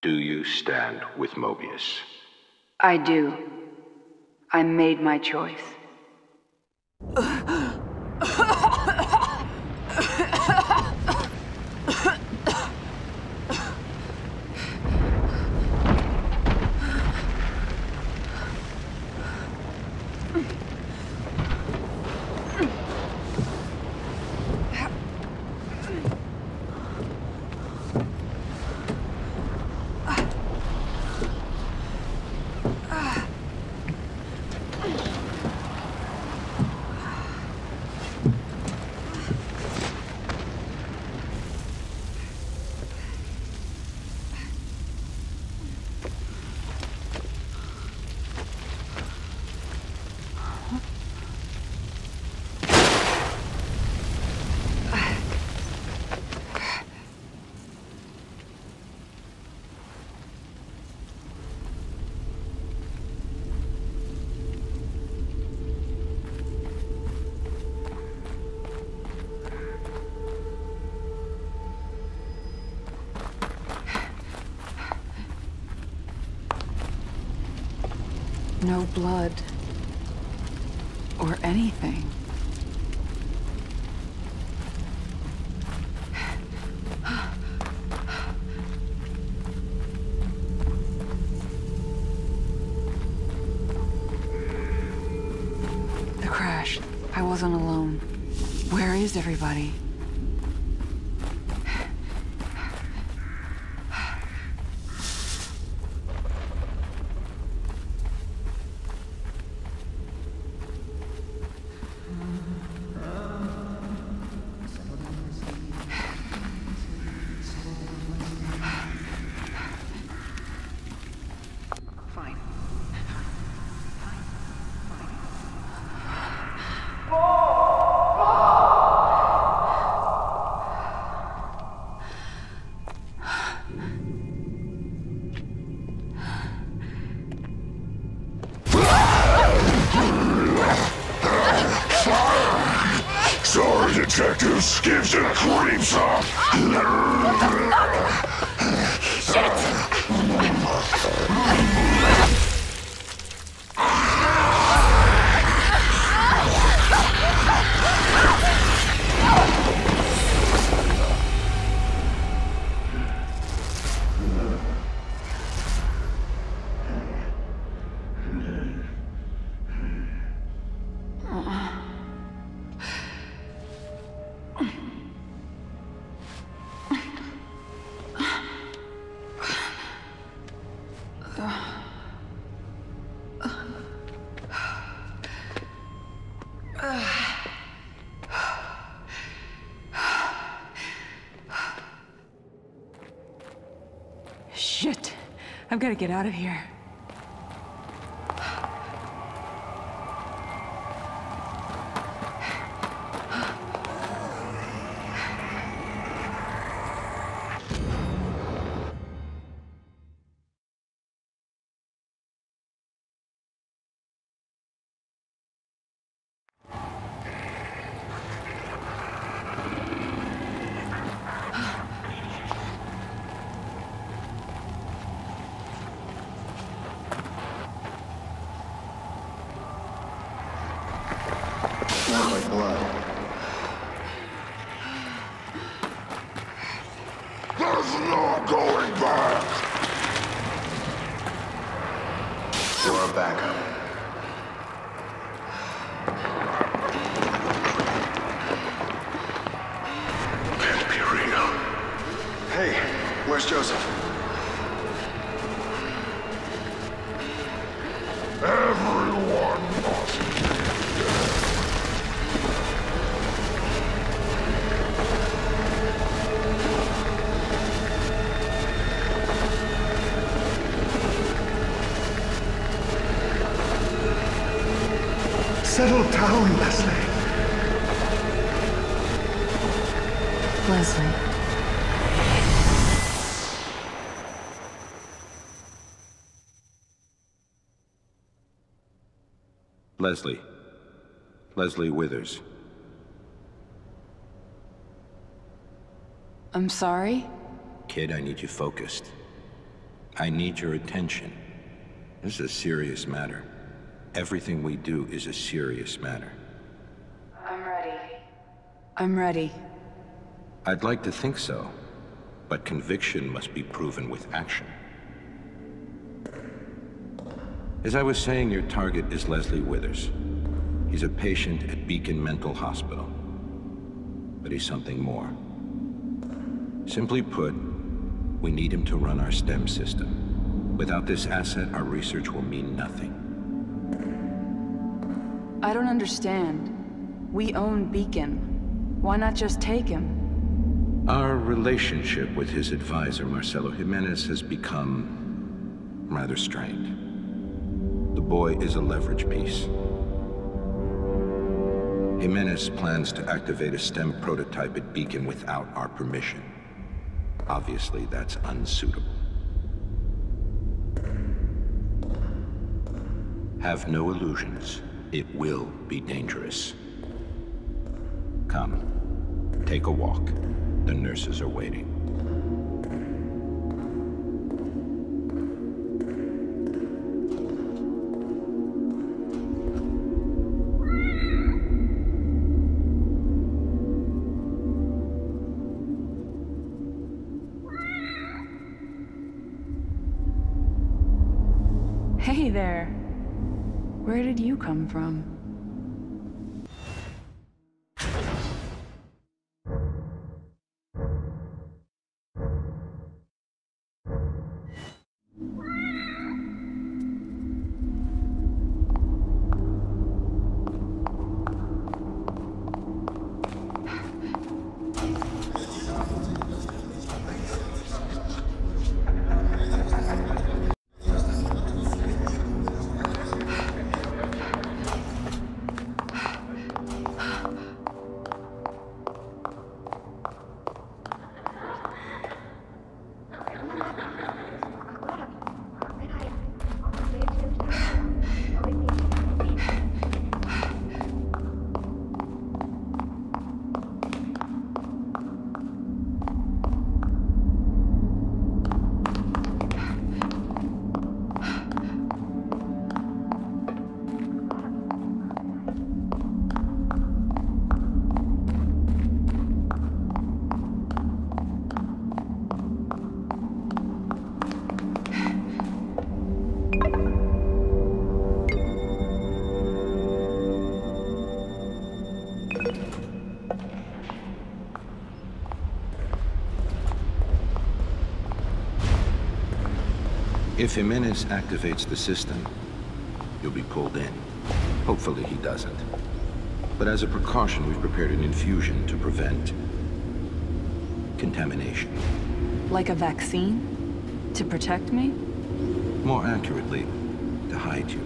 Do you stand with Mobius? I do. I made my choice. No blood. Or anything. The crash. I wasn't alone. Where is everybody? Sorry, detectives. Gives and creeps up. Shit. I've got to get out of here. Smells like blood. There's no going back. You're a backup. Can't be real. Hey, where's Joseph? Everyone must be dead. Settle down, Leslie. Leslie. Leslie. Leslie Withers. I'm sorry? Kid, I need you focused. I need your attention. This is a serious matter. Everything we do is a serious matter. I'm ready. I'm ready. I'd like to think so, but conviction must be proven with action. As I was saying, your target is Leslie Withers. He's a patient at Beacon Mental Hospital. But he's something more. Simply put, we need him to run our STEM system. Without this asset, our research will mean nothing. I don't understand. We own Beacon. Why not just take him? Our relationship with his advisor, Marcelo Jimenez, has become rather strained. The boy is a leverage piece. Jimenez plans to activate a STEM prototype at Beacon without our permission. Obviously, that's unsuitable. Have no illusions. It will be dangerous. Come, take a walk. The nurses are waiting. Hey there. Where did you come from? If Jimenez activates the system, you'll be pulled in. Hopefully he doesn't. But as a precaution, we've prepared an infusion to prevent contamination. Like a vaccine? To protect me? More accurately, to hide you.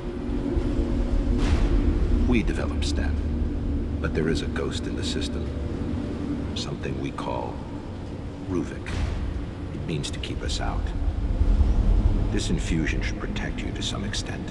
We develop STEM, but there is a ghost in the system. Something we call Ruvik. It means to keep us out. This infusion should protect you to some extent.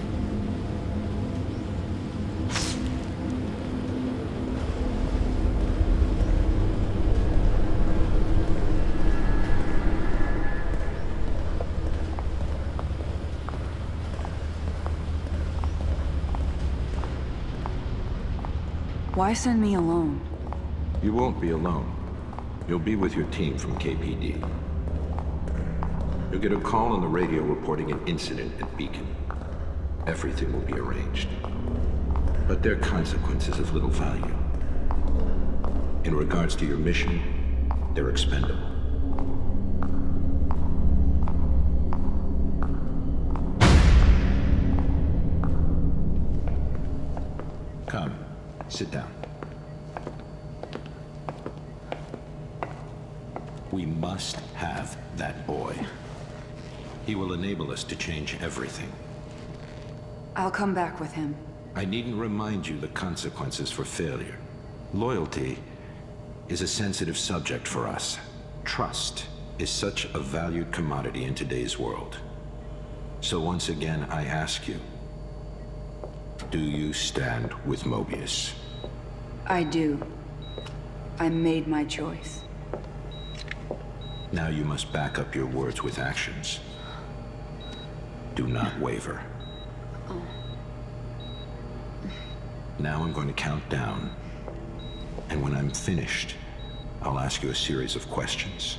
Why send me alone? You won't be alone. You'll be with your team from KPD. You'll get a call on the radio reporting an incident at Beacon. Everything will be arranged. But there are consequences of little value. In regards to your mission, they're expendable. Come, sit down. We must have that boy. He will enable us to change everything. I'll come back with him. I needn't remind you the consequences for failure. Loyalty is a sensitive subject for us. Trust is such a valued commodity in today's world. So once again, I ask you, do you stand with Mobius? I do. I made my choice. Now you must back up your words with actions. Do not waver. Now I'm going to count down. And when I'm finished, I'll ask you a series of questions.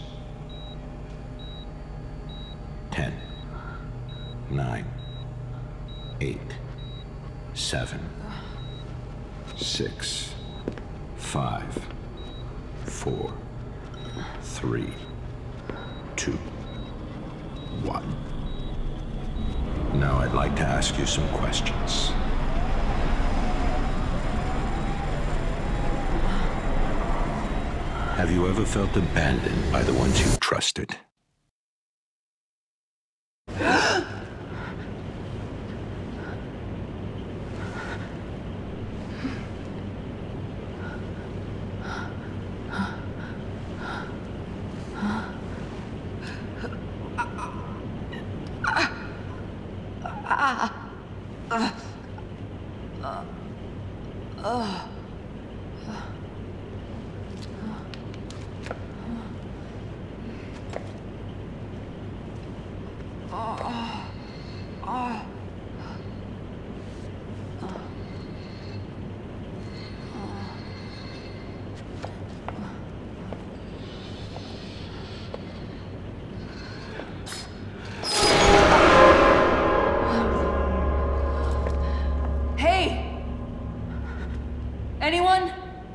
10, 9, 8, 7, 6, 5, 4, 3, 2, 1. Now I'd like to ask you some questions. Have you ever felt abandoned by the ones you trusted? Anyone?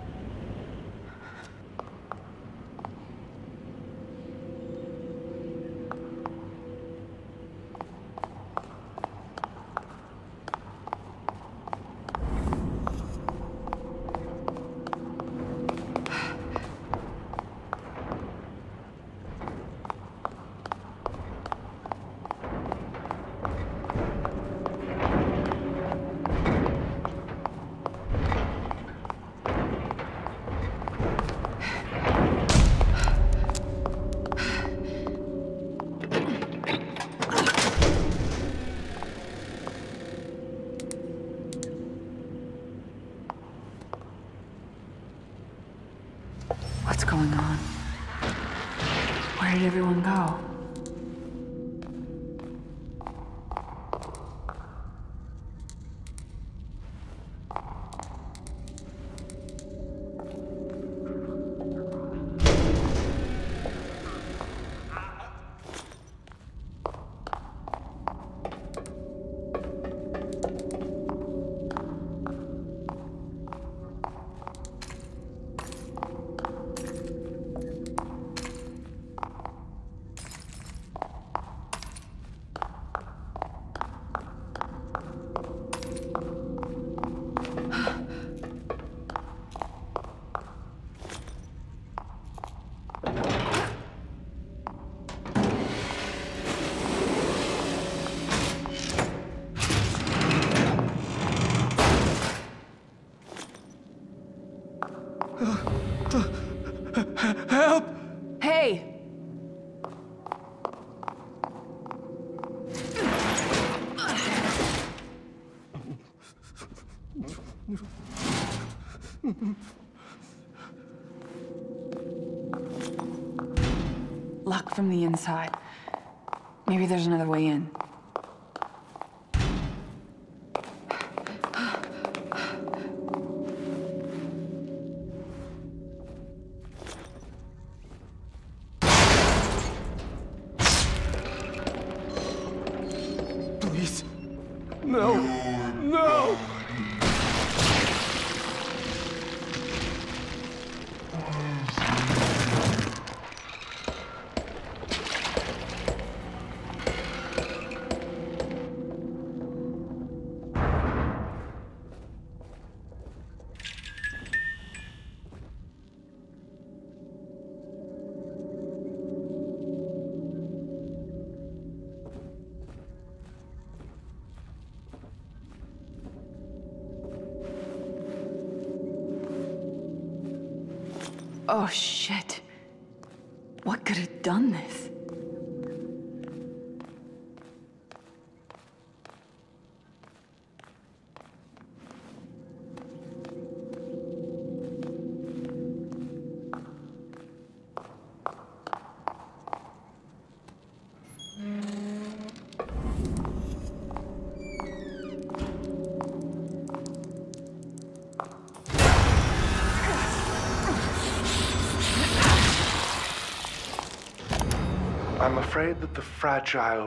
What's going on? Where did everyone go? Help! Hey! Locked from the inside. Maybe there's another way in. Please. No. No! Oh, shit. What could have done this? I'm afraid that the fragile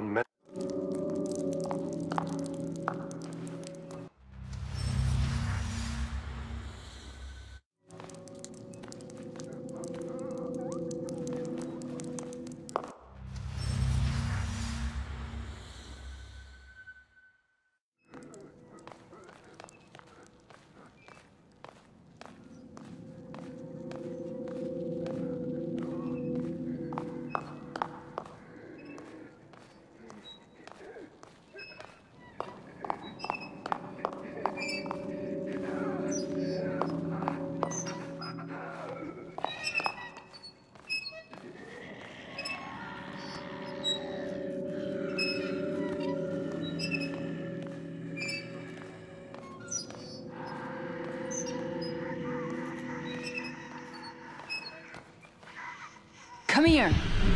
Come here.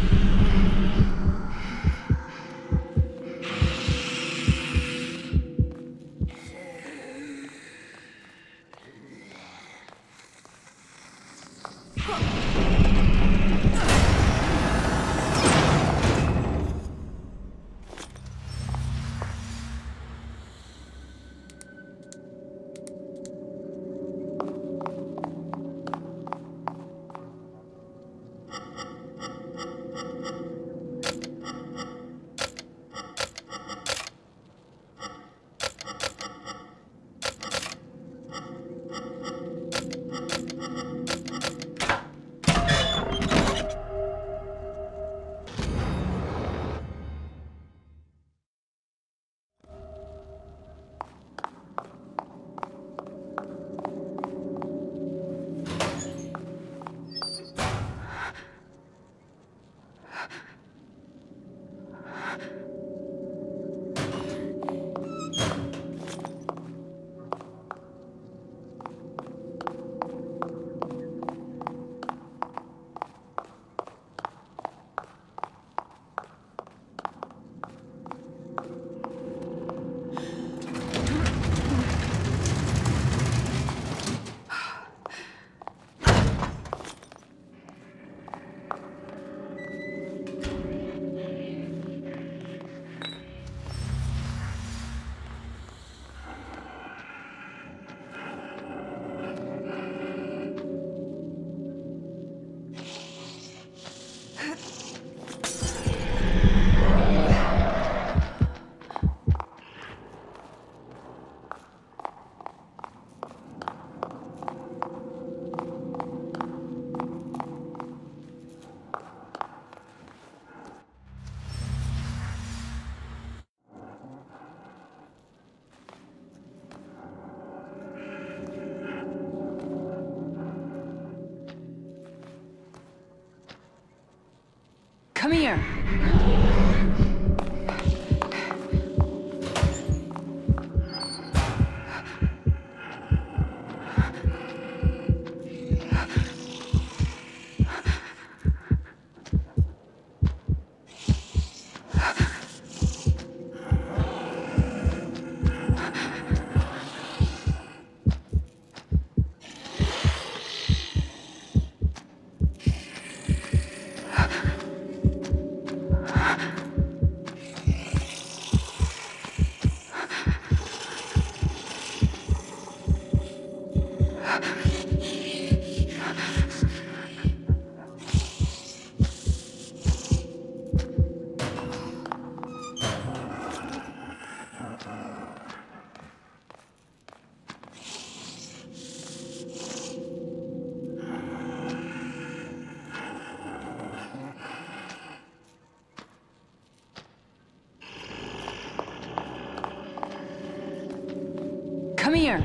Come here. Come here.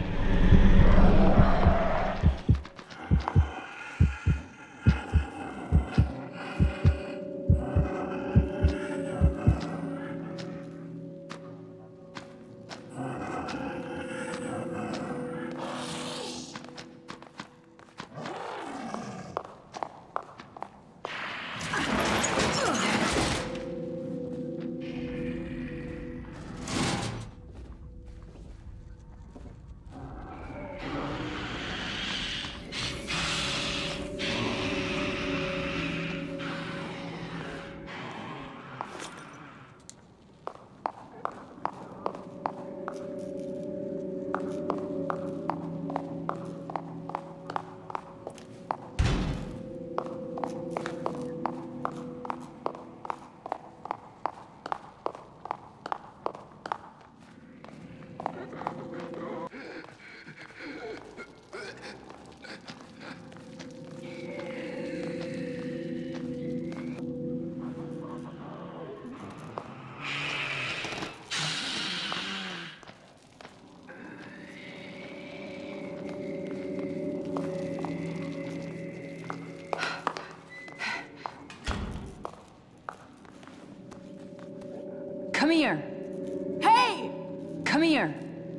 here! Hey! Come here!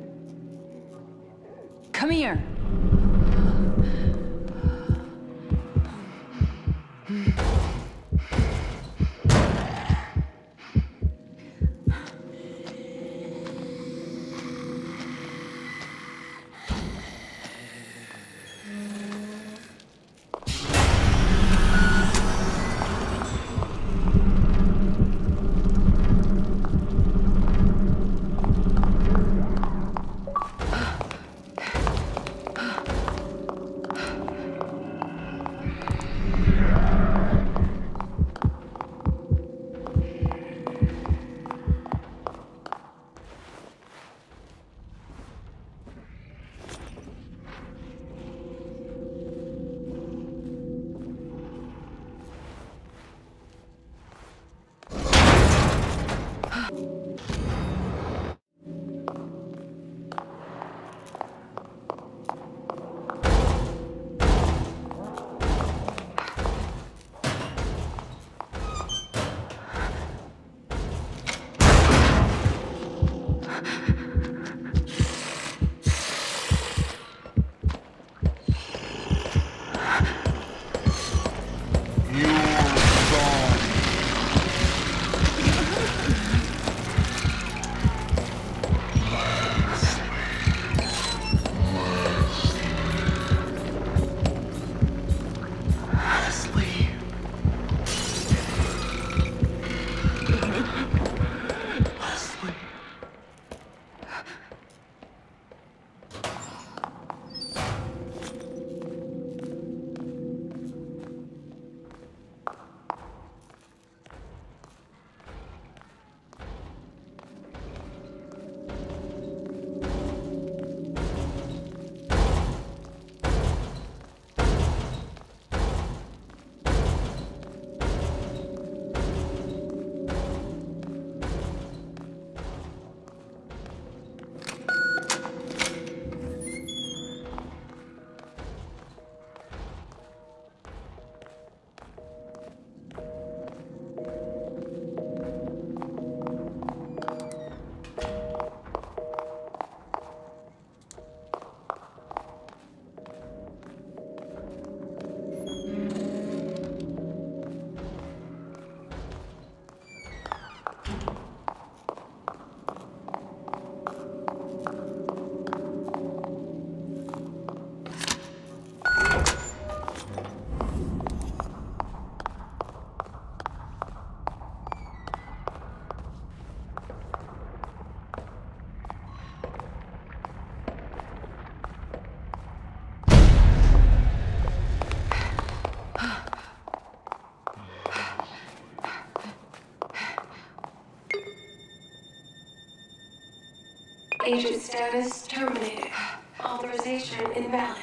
Come here! Agent status terminated. Authorization invalid.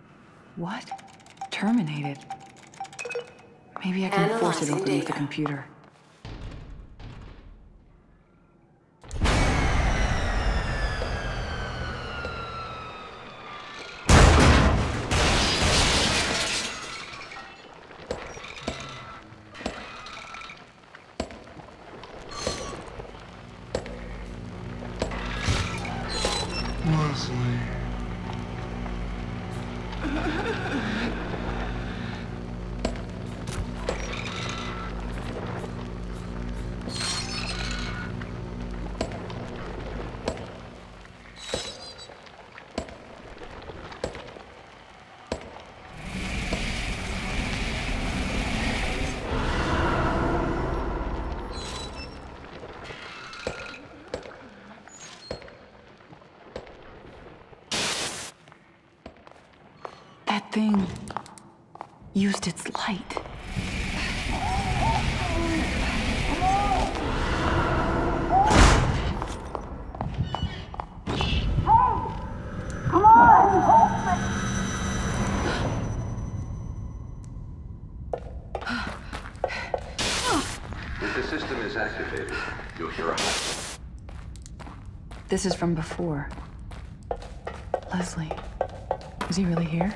What? Terminated? Maybe I can force it open with the computer. That thing used its light. If the system is activated, you'll hear a hot. This is from before. Leslie, is he really here?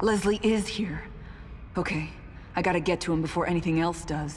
Leslie is here. Okay, I gotta get to him before anything else does.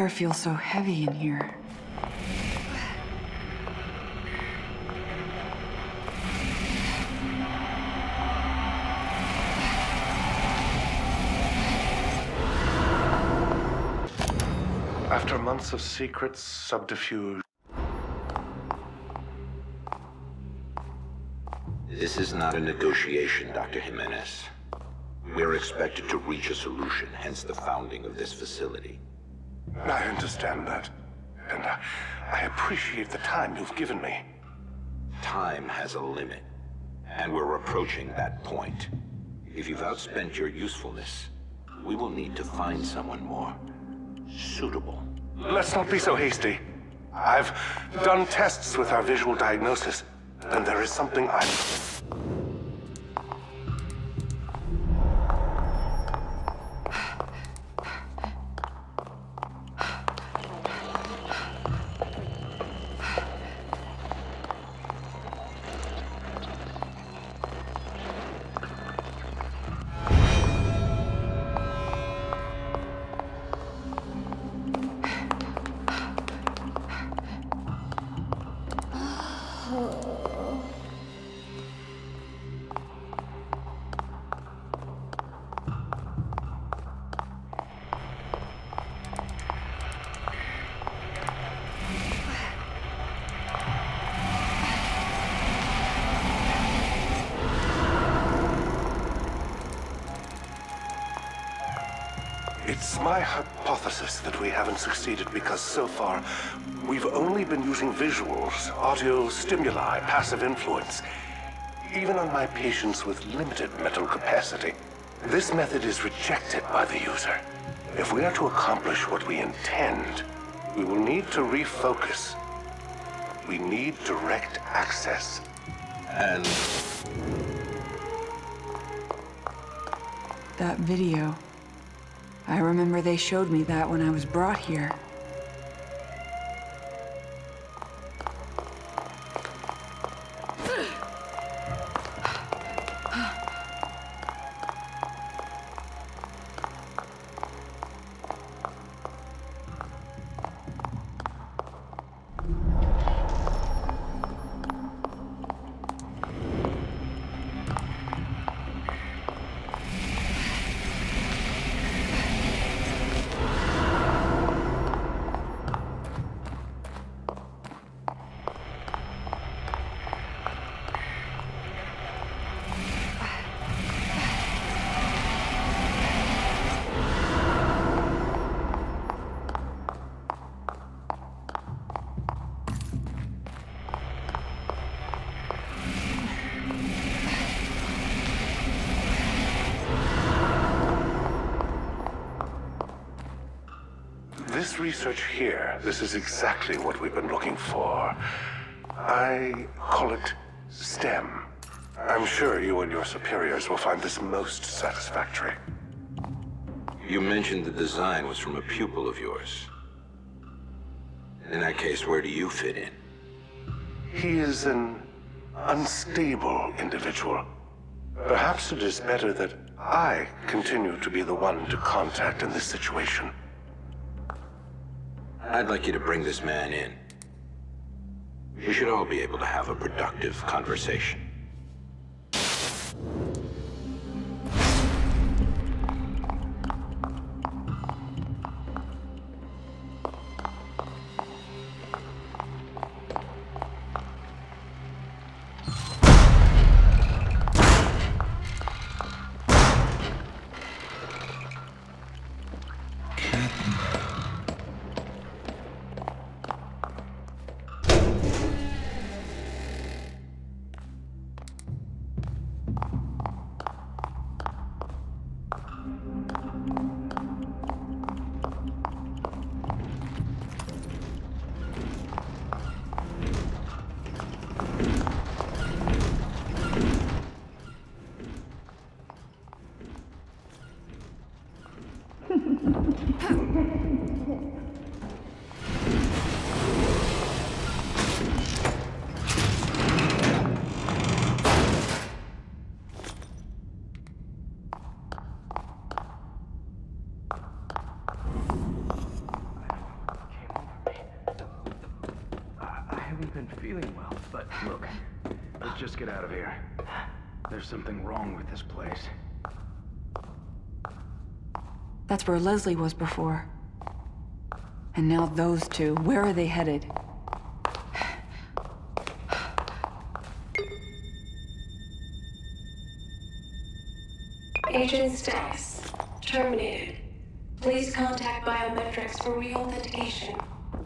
air feels so heavy in here. After months of secrets, subterfuge... This is not a negotiation, Dr. Jimenez. We're expected to reach a solution, hence the founding of this facility. I understand that. And I appreciate the time you've given me. Time has a limit, and we're approaching that point. If you've outspent your usefulness, we will need to find someone more suitable. Let's not be so hasty. I've done tests with our visual diagnosis, and there is something It's my hypothesis that we haven't succeeded because so far, we've only been using visuals, audio stimuli, passive influence, even on my patients with limited mental capacity. This method is rejected by the user. If we are to accomplish what we intend, we will need to refocus. We need direct access. And That video. I remember they showed me that when I was brought here. This research here, this is exactly what we've been looking for. I call it STEM. I'm sure you and your superiors will find this most satisfactory. you mentioned the design was from a pupil of yours. In that case, where do you fit in? He is an unstable individual. Perhaps it is better that I continue to be the one to contact in this situation. I'd like you to bring this man in. We should all be able to have a productive conversation. haven't been feeling well, but look, let's just get out of here. There's something wrong with this place. That's where Leslie was before. And now those two, where are they headed? Agent status terminated. Please contact biometrics for re-authentication.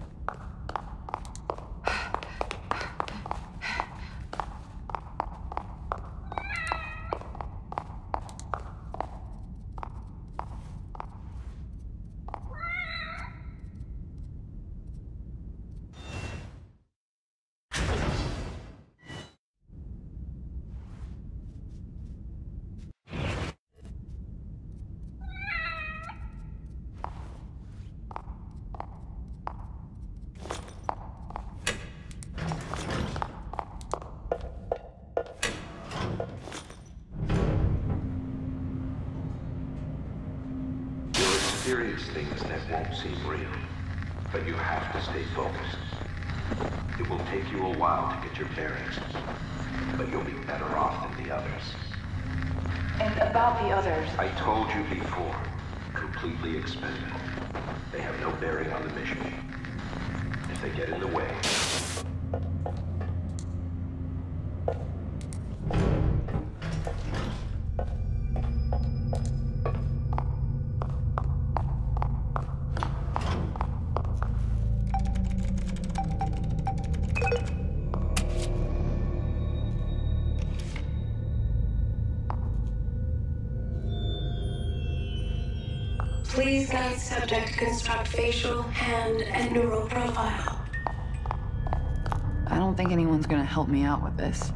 Experience things that won't seem real, but you have to stay focused. It will take you a while to get your bearings, but you'll be better off than the others. And about the others? I told you before, completely expendable. They have no bearing on the mission. If they get in the way, Please guide subject to construct facial, hand, and neural profile. I don't think anyone's gonna help me out with this.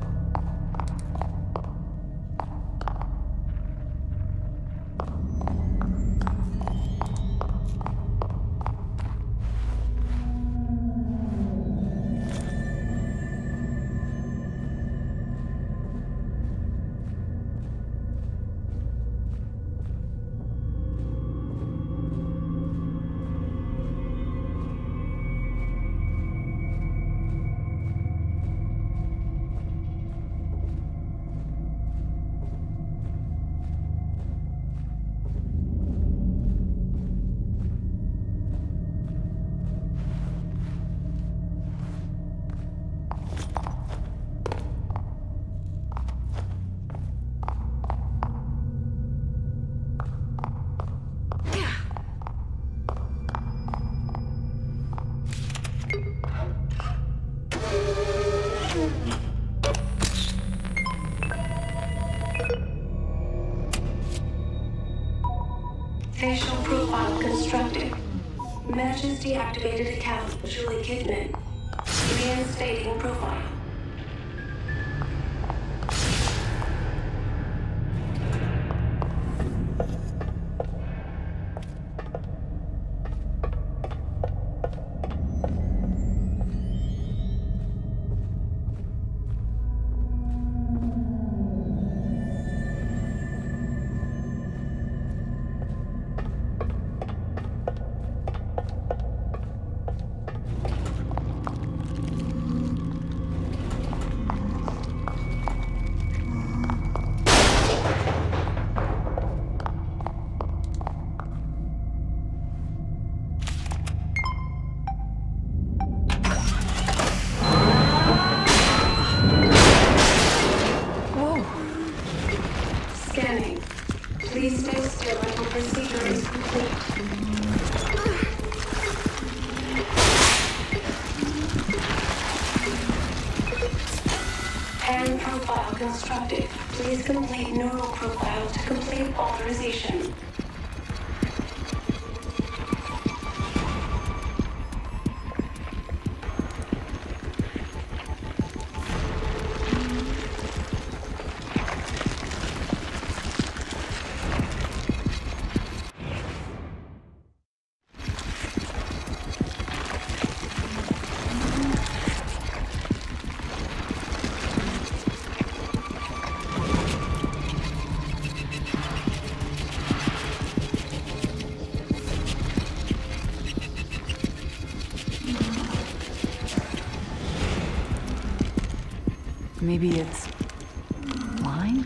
Facial profile constructed. Matches deactivated account Juli Kidman. Reinstating profile. Scanning. Please stay still until procedure is complete. Hand profile constructed. Please complete neural profile to complete authorization. Maybe it's line?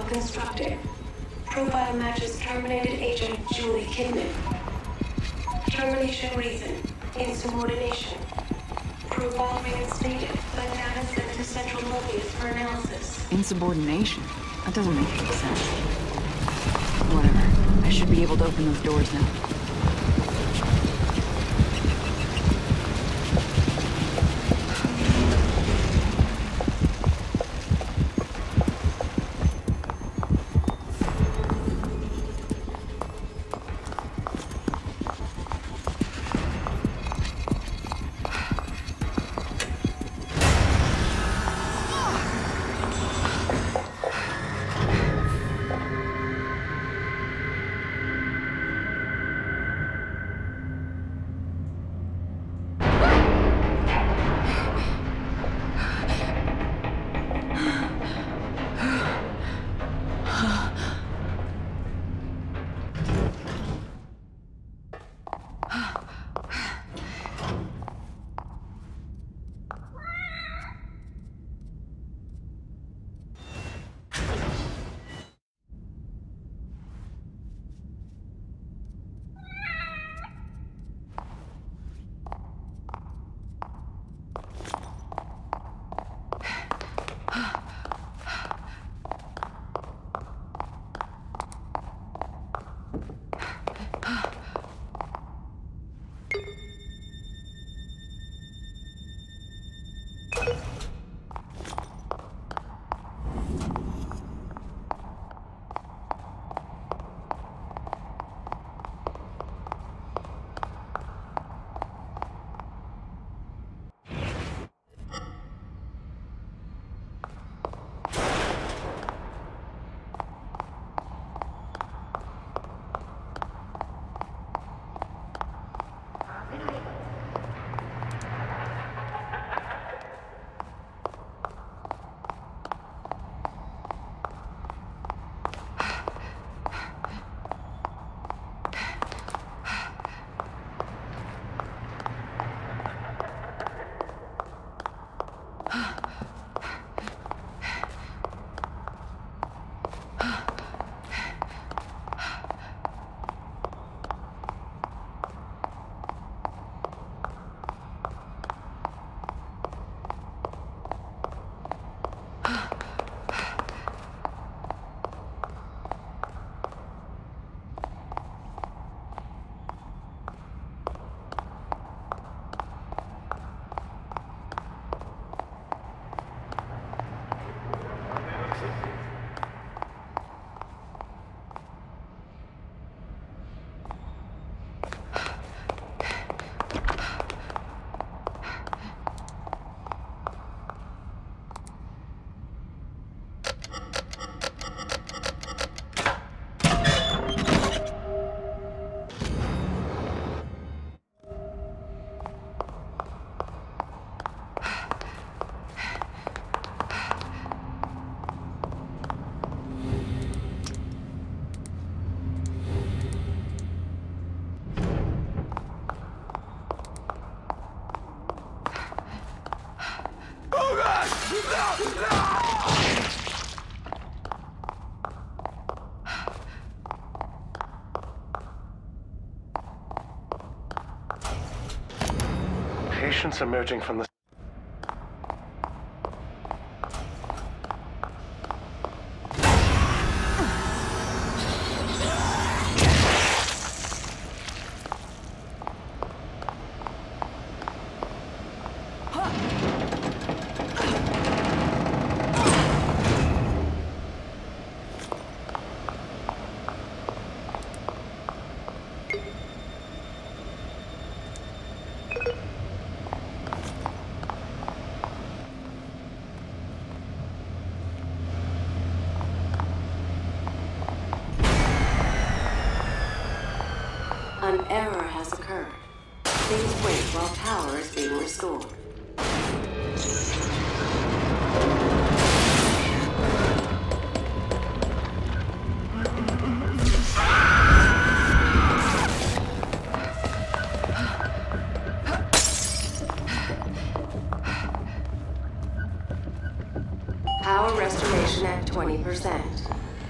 constructed. Profile matches terminated agent Juli Kidman. Termination reason, insubordination. Profile reinstated, but data sent to Central Mobius for analysis. Insubordination? That doesn't make any sense. Whatever. I should be able to open those doors now. Patients emerging from the... An error has occurred. Please wait while power is being restored. Power restoration at 20%.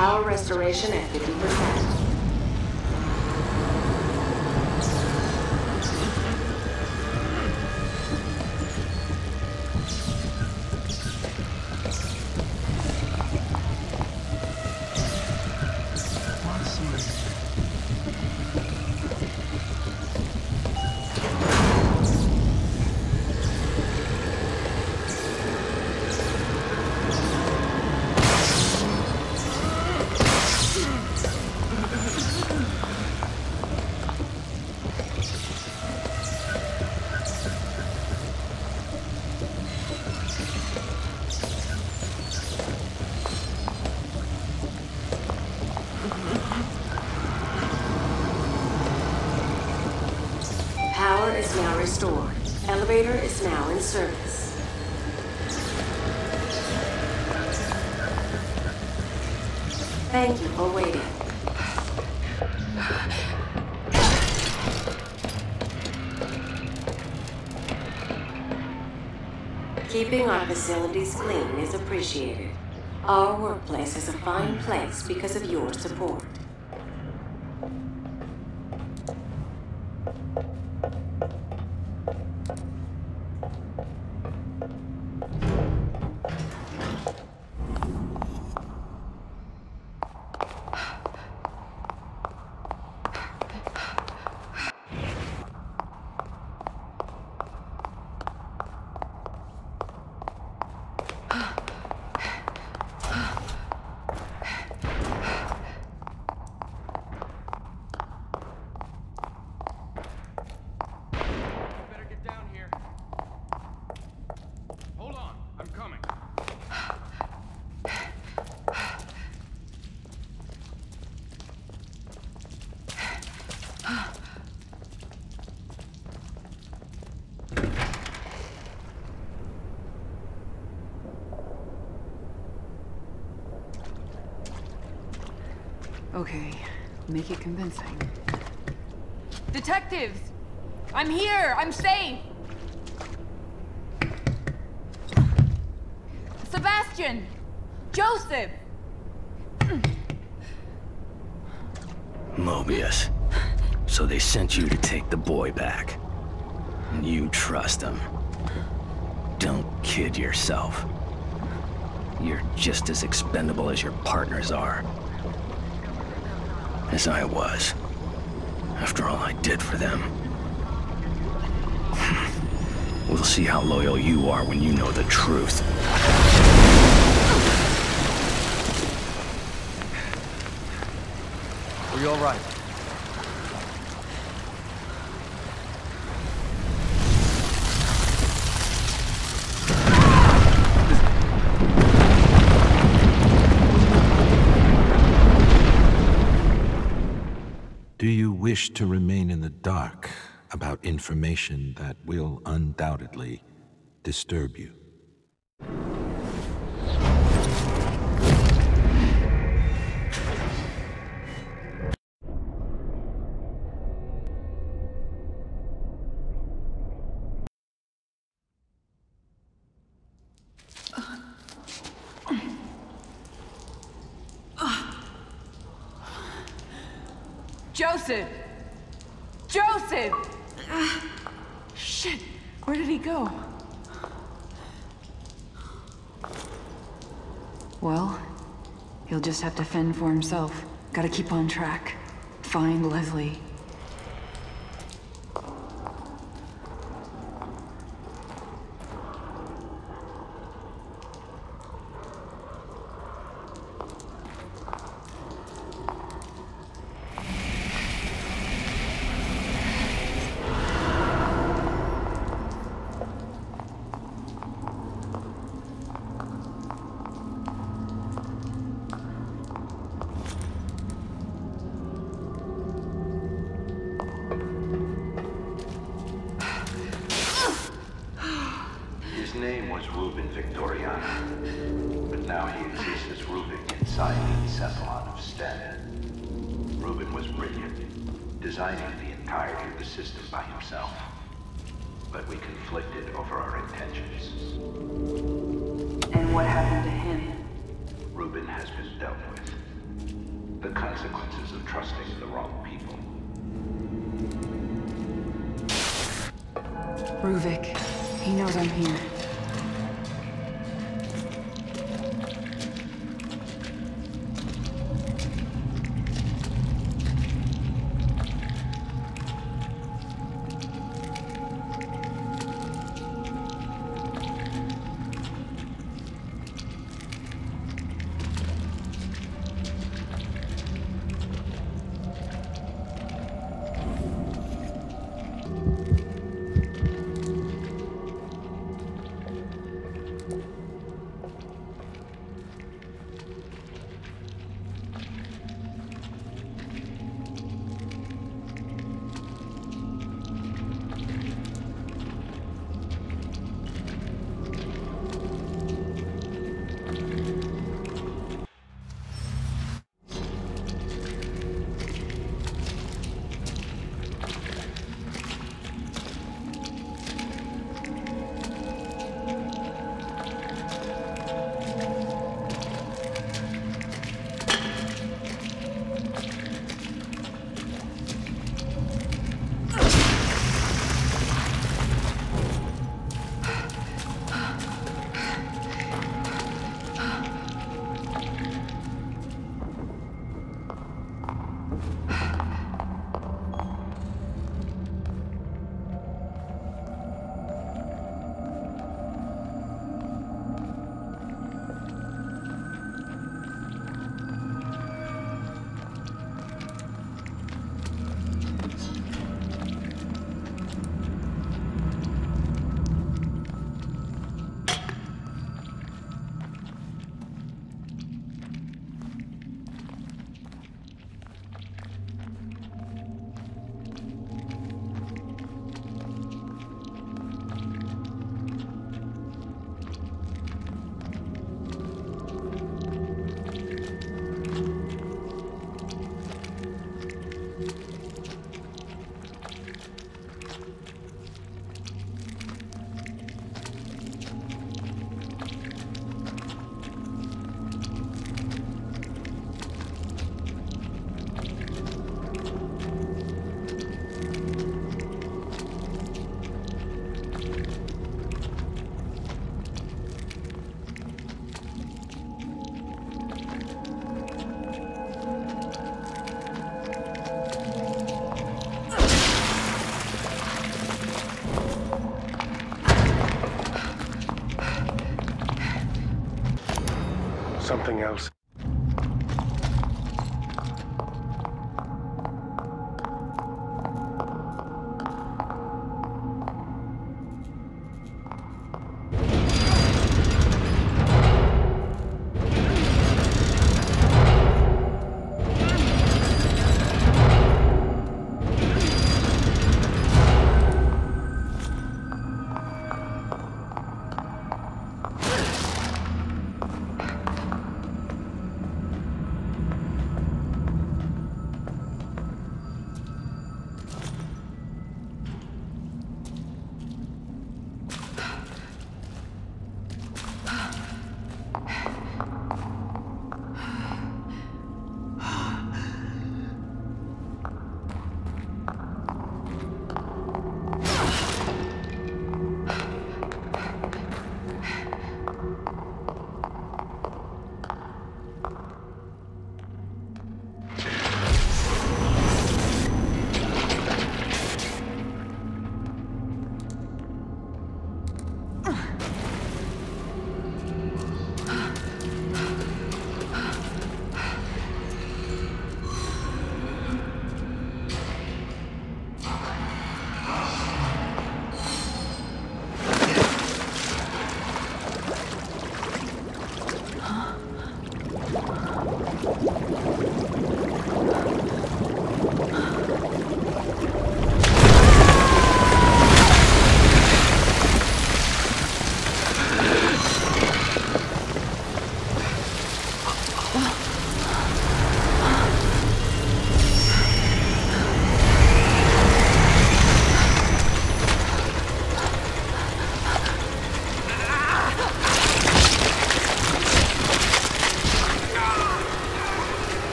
Power restoration at 50%. Power is now restored. Elevator is now in service. Thank you for waiting. Keeping our facilities clean is appreciated. Our workplace is a fine place because of your support. Okay, make it convincing. Detectives! I'm here! I'm safe! Sebastian! Joseph! Mobius. So they sent you to take the boy back. And you trust him. Don't kid yourself. You're just as expendable as your partners are. As I was. After all I did for them. We'll see how loyal you are when you know the truth. Are you all right? Do you wish to remain in the dark about information that will undoubtedly disturb you? Joseph! Joseph! Shit! Where did he go? Well, he'll just have to fend for himself. Gotta keep on track. Find Leslie. His name was Ruben Victoriano, but now he exists as Rubik inside the Cephalon of Sten. Ruben was brilliant, designing the entirety of the system by himself. But we conflicted over our intentions. And what happened to him? Ruben has been dealt with. The consequences of trusting the wrong people. Ruvik. He knows I'm here. Something else.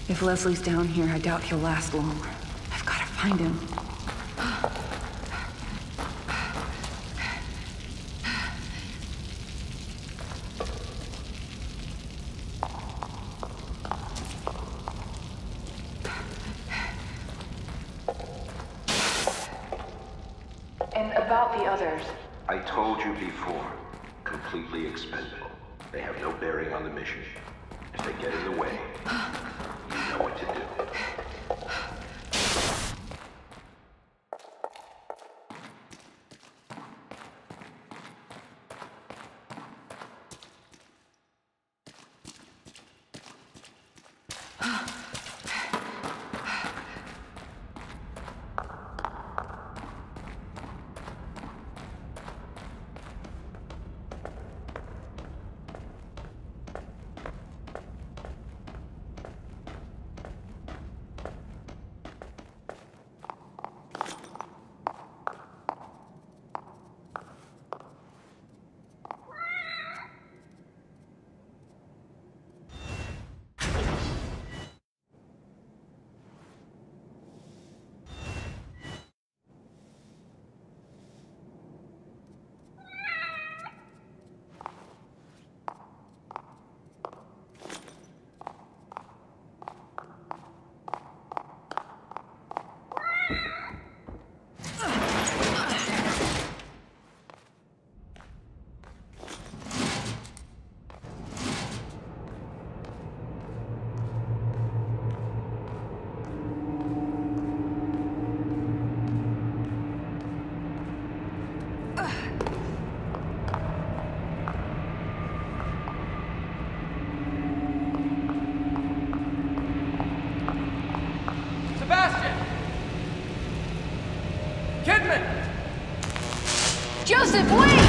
If Leslie's down here, I doubt he'll last long. I've got to find him. And about the others. I told you before, completely expendable. They have no bearing on the mission. If they get in the way, you know what to do. Sebastian! Kidman! Joseph, wait!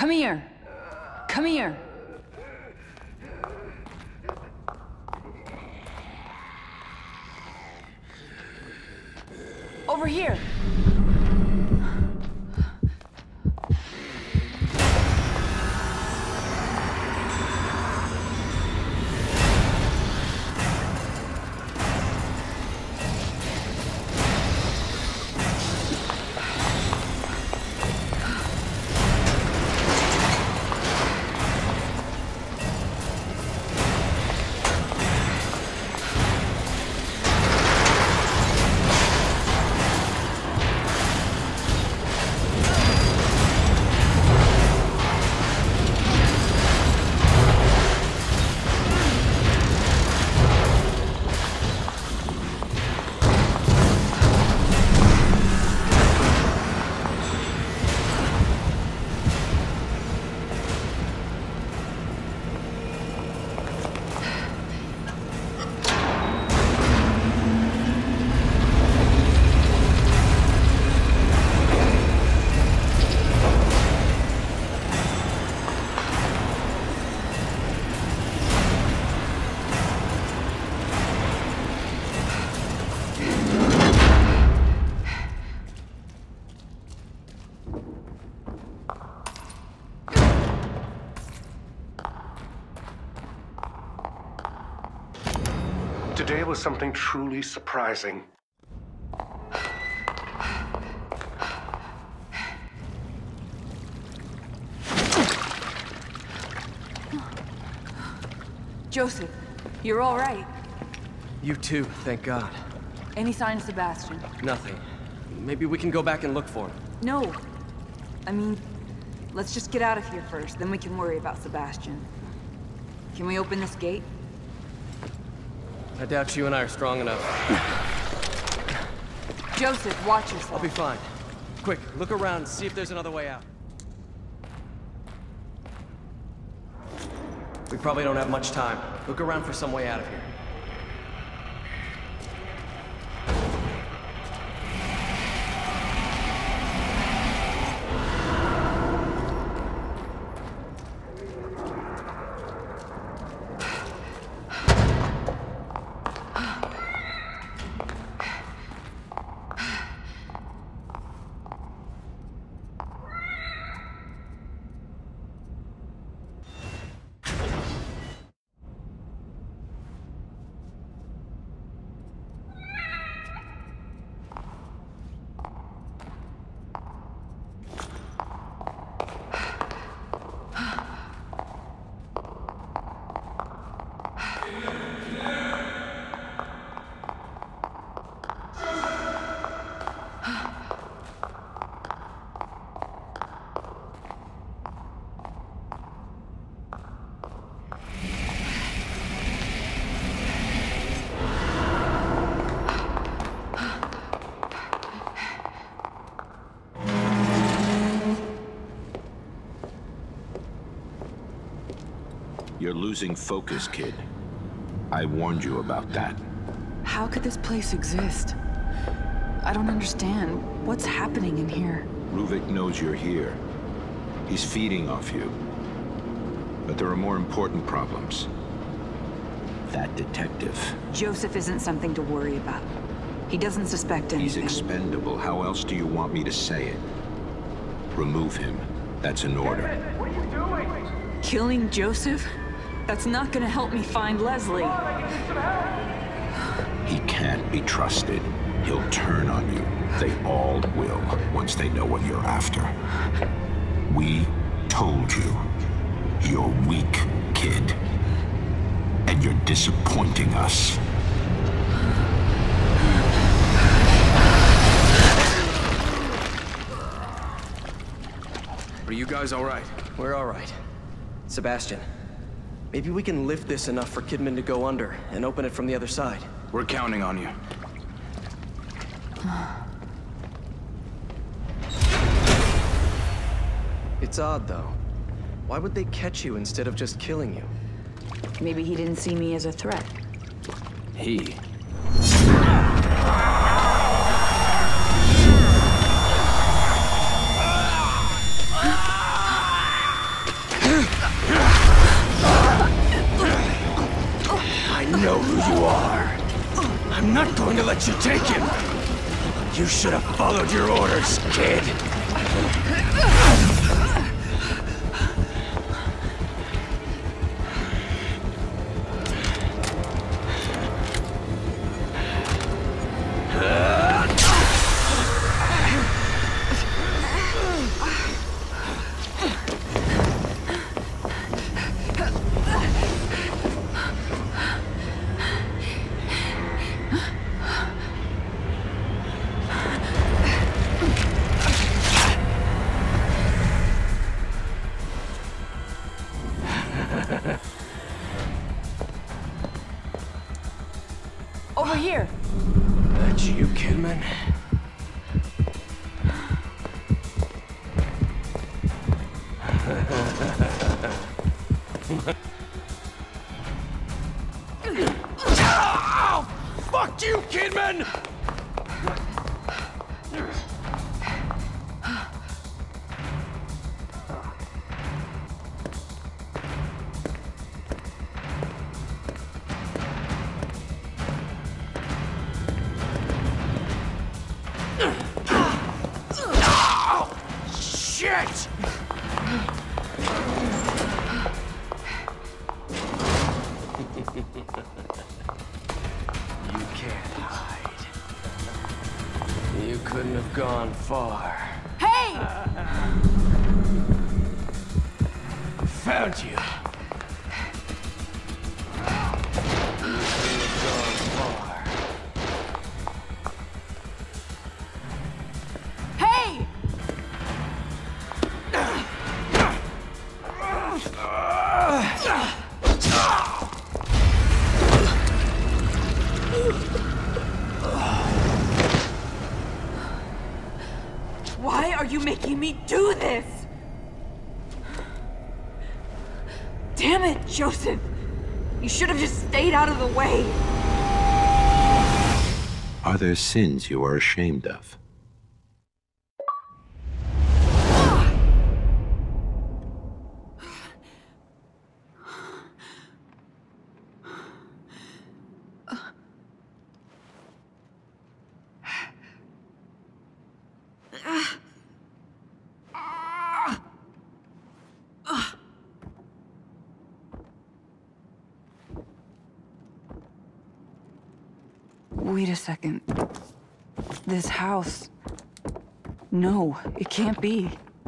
Come here. Come here. Over here. Today was something truly surprising. Joseph, you're all right. You too, thank God. Any sign of Sebastian? Nothing. Maybe we can go back and look for him. No. I mean, let's just get out of here first, then we can worry about Sebastian. Can we open this gate? I doubt you and I are strong enough. Joseph, watch yourself. I'll be fine. Quick, look around, see if there's another way out. We probably don't have much time. Look around for some way out of here. You're losing focus, kid. I warned you about that. How could this place exist? I don't understand. What's happening in here? Ruvik knows you're here. He's feeding off you. But there are more important problems. That detective. Joseph isn't something to worry about. He doesn't suspect anything. He's expendable. How else do you want me to say it? Remove him. That's an order. What are you doing? Killing Joseph? That's not gonna help me find Leslie. Come on, I can use some help. He can't be trusted. He'll turn on you. They all will, once they know what you're after. We told you. You're weak, kid. And you're disappointing us. Are you guys all right? We're all right. Sebastian, maybe we can lift this enough for Kidman to go under and open it from the other side. We're counting on you. It's odd, though. Why would they catch you instead of just killing you? Maybe he didn't see me as a threat. He? are. I'm not going to let you take him. You should have followed your orders, kid. Over here. That's you, Kidman. Oh, fuck you, Kidman! Shit! You can't hide. You couldn't have gone far. Hey! Found you. You couldn't have gone far. Hey! Why are you making me do this? Damn it, Joseph! You should have just stayed out of the way. Are there sins you are ashamed of? Wait a second. This house... No, it can't be.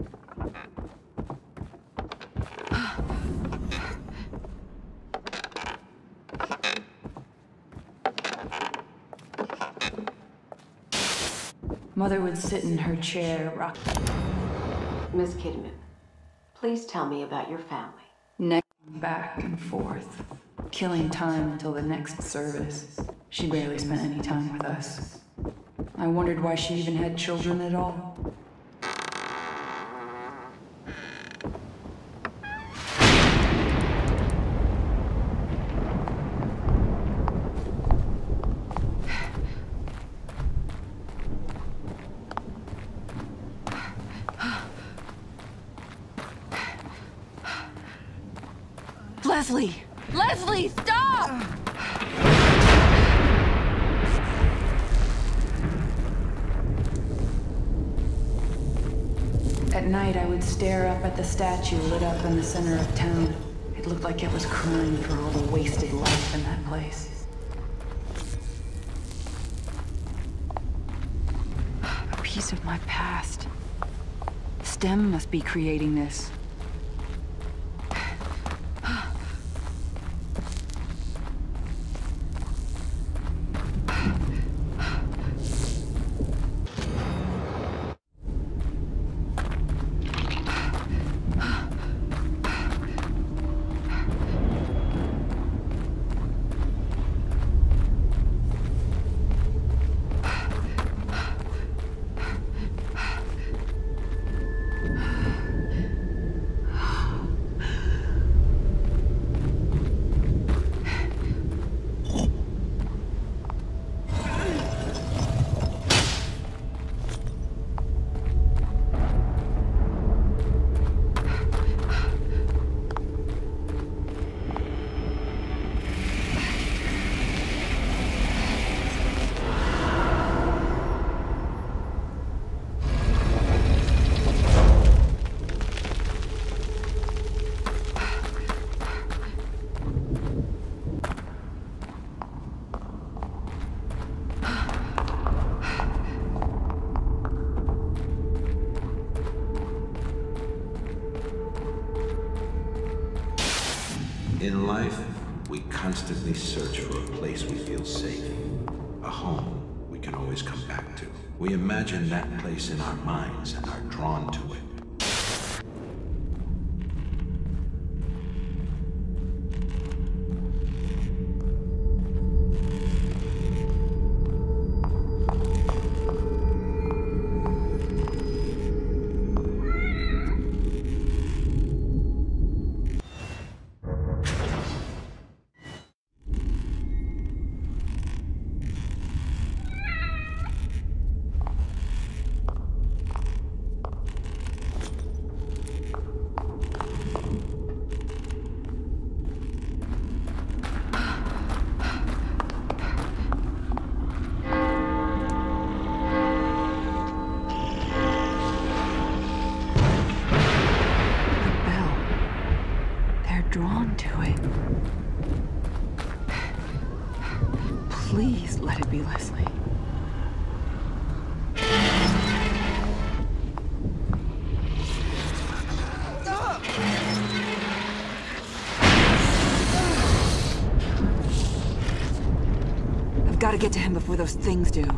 Mother would sit in her chair, rock... Miss Kidman, please tell me about your family. Neck back and forth, killing time until the next service. She barely spent any time with us. I wondered why she even had children at all. Leslie! Leslie, stop! At night, I would stare up at the statue lit up in the center of town. It looked like it was crying for all the wasted life in that place. A piece of my past. STEM must be creating this. In life, we constantly search for a place we feel safe, a home we can always come back to. We imagine that place in our minds and are drawn to it. Drawn to it. Please let it be Leslie. I've got to get to him before those things do.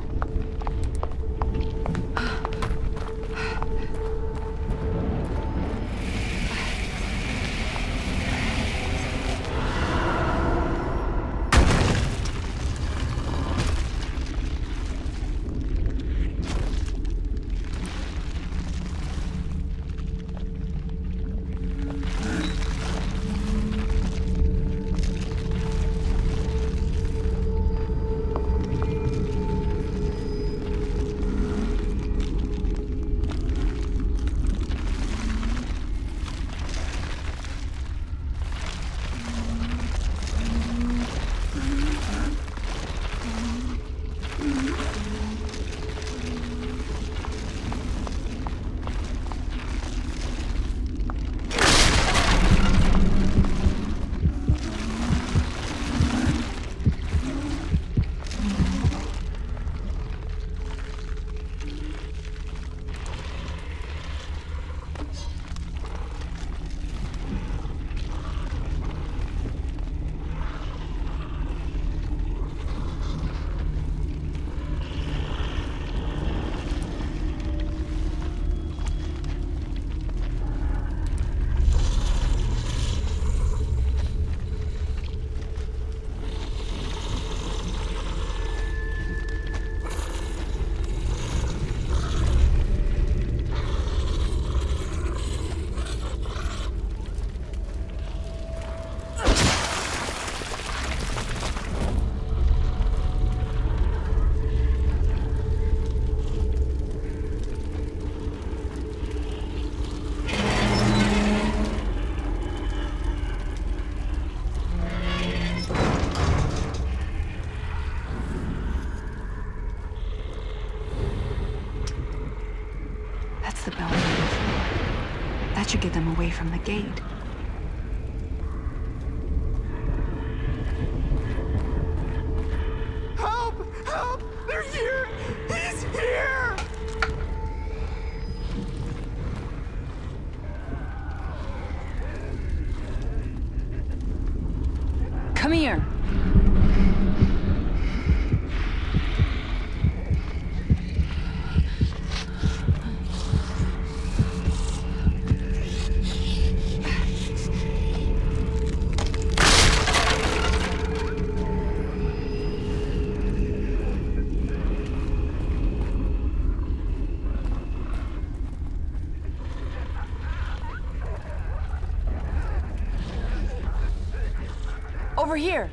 The bell rings. That should get them away from the gate. Help! Help! They're here! He's here! Come here. Over here.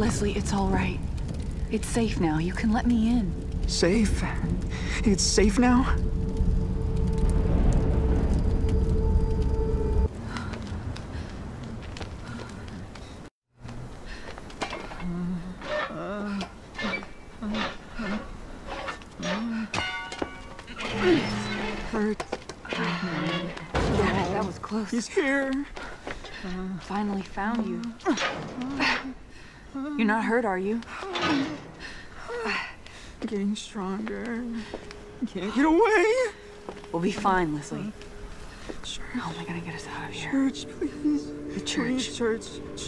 Leslie, it's all right. It's safe now. You can let me in. Safe? It's safe now? Hurt. Yeah, that was close. He's here. Finally found you. You're not hurt, are you? Getting stronger. Can't get away. We'll be fine, Leslie. Church. How am I gonna get us out of here? Church, please. The church. Please, church.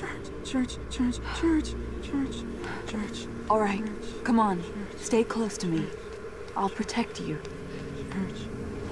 Church. All right, come on. Stay close to me. I'll protect you. Church.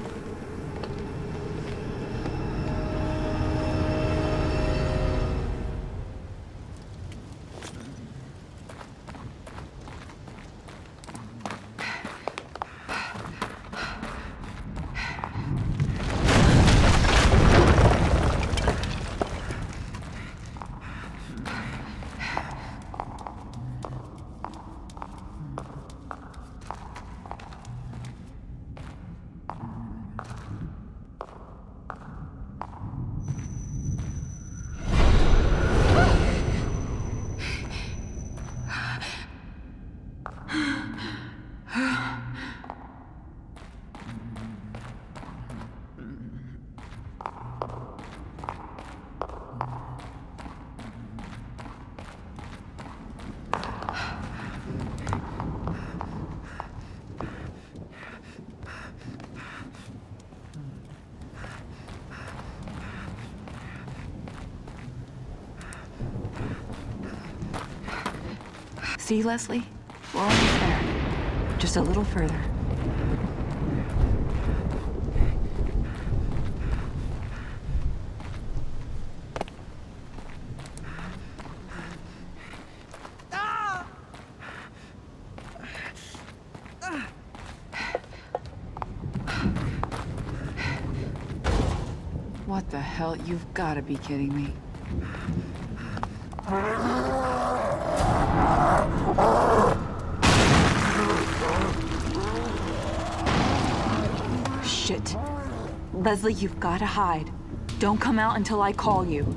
See, Leslie? We're almost there. Just a little further. What the hell? You've got to be kidding me. Shit. Leslie, you've got to hide. Don't come out until I call you.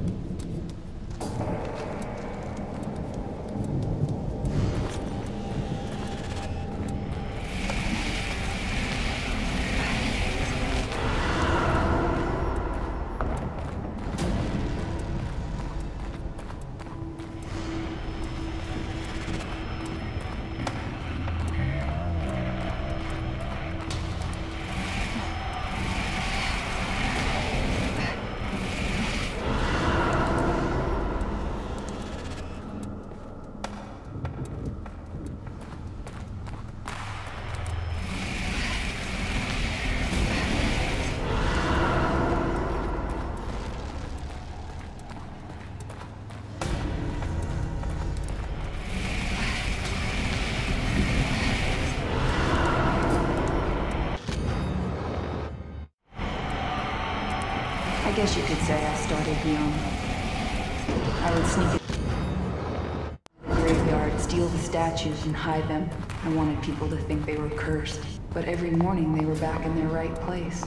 I guess you could say I started young. I would sneak in the graveyard, steal the statues, and hide them. I wanted people to think they were cursed. But every morning they were back in their right place.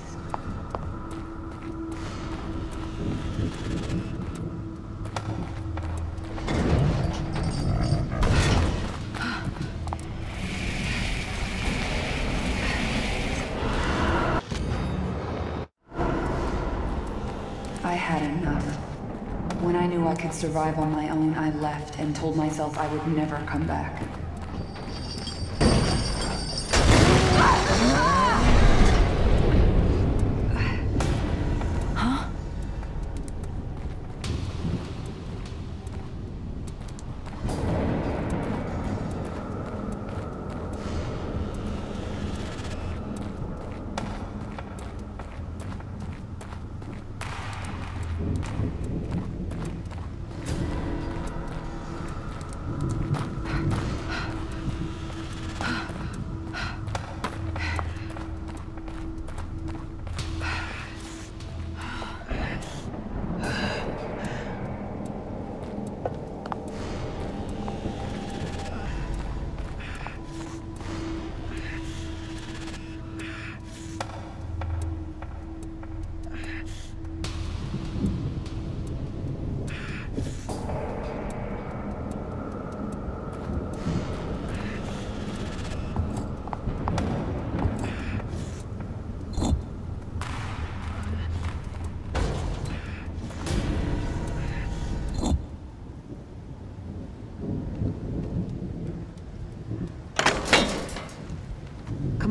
I had enough. When I knew I could survive on my own, I left and told myself I would never come back. Huh?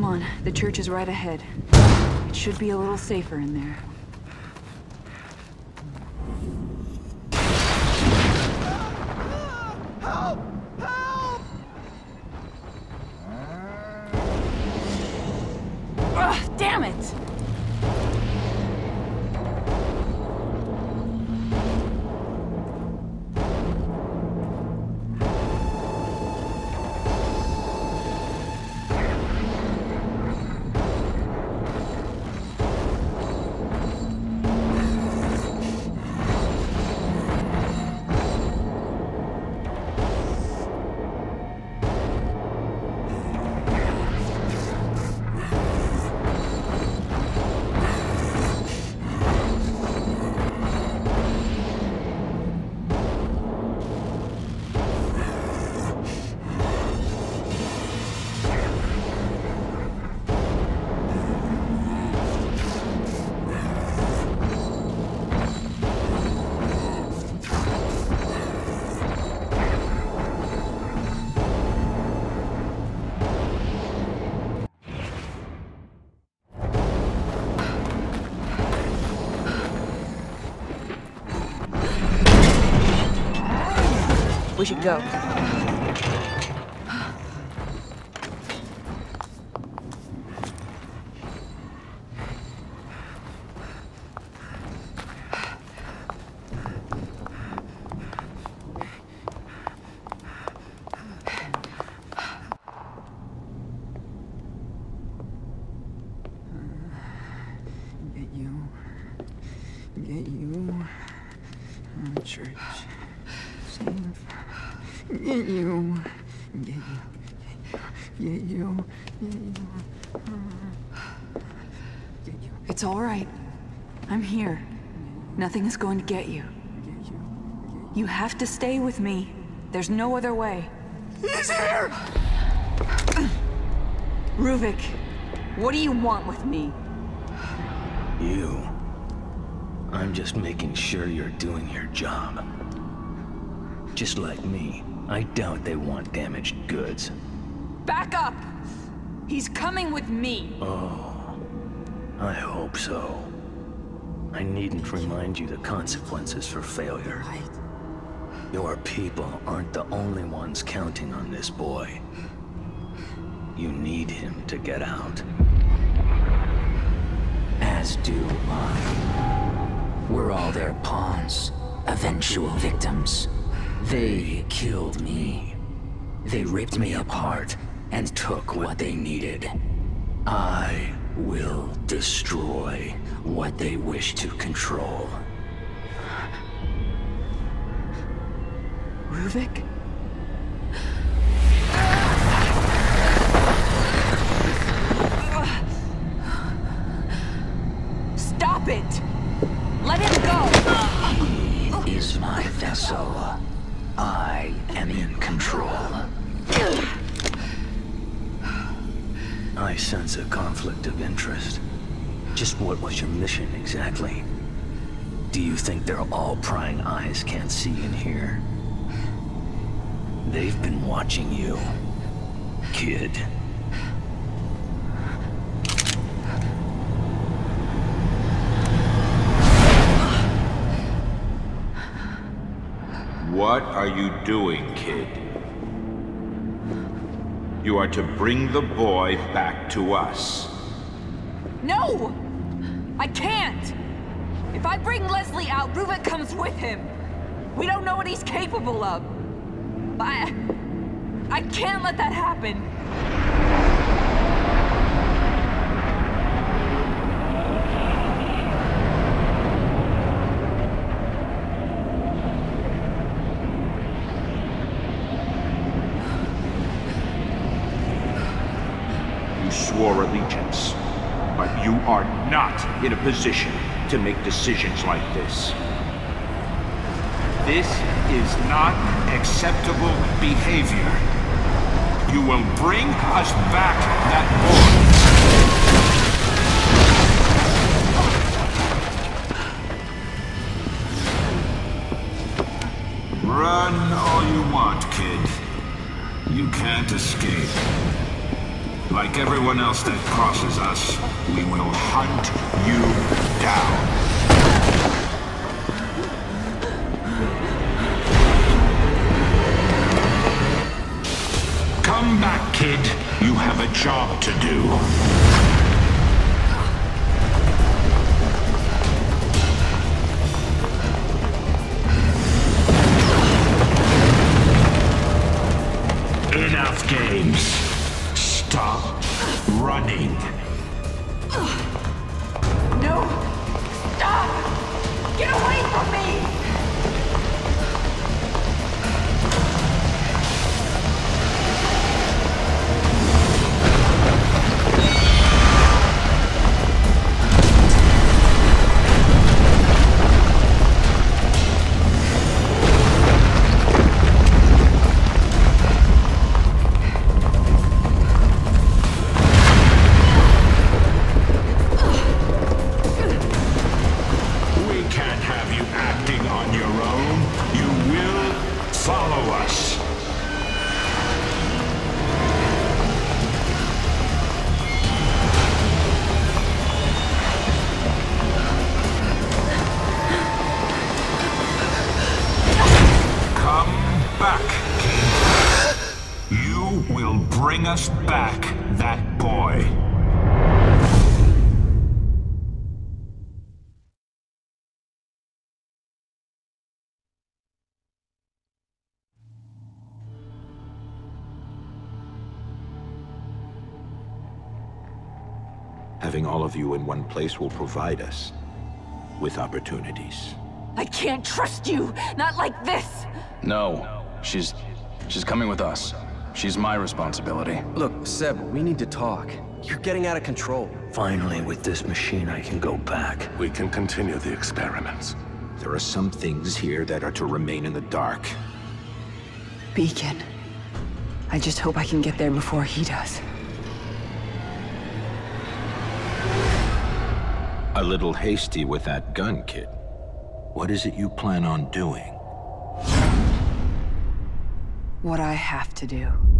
on, the church is right ahead. It should be a little safer in there. Help! Help! Ugh, damn it! We should go. Get you. Church. Save. Get you. Get you. Get you. Get you. It's all right. I'm here. Nothing is going to get you. You have to stay with me. There's no other way. He's here! Ruvik, what do you want with me? You. I'm just making sure you're doing your job. Just like me, I doubt they want damaged goods. Back up! He's coming with me! Oh, I hope so. I needn't remind you the consequences for failure. Your people aren't the only ones counting on this boy. You need him to get out. As do I. We're all their pawns, eventual victims. They killed me. They ripped me apart and took what they needed. I will destroy what they wish to control. Ruvik? Stop it! Let him go! He is my vessel. I am in control. I sense a conflict of interest. Just what was your mission exactly? Do you think their all-prying eyes can't see and hear? They've been watching you, kid. What are you doing, kid? You are to bring the boy back to us. No! I can't! If I bring Leslie out, Ruvik comes with him. We don't know what he's capable of. I can't let that happen. You swore allegiance, but you are not in a position to make decisions like this. This is not acceptable behavior. You will bring us back that boy. Run all you want, kid. You can't escape. Like everyone else that crosses us, we will hunt you down. Come back, kid. You have a job to do. Enough games. Stop running. No! Stop! Get away from me! Bring us back that boy. Having all of you in one place will provide us with opportunities. I can't trust you! Not like this! No. She's coming with us. She's my responsibility. Look, Seb, we need to talk. You're getting out of control. Finally, with this machine, I can go back. We can continue the experiments. There are some things here that are to remain in the dark. Beacon. I just hope I can get there before he does. A little hasty with that gun, kid. What is it you plan on doing? What I have to do.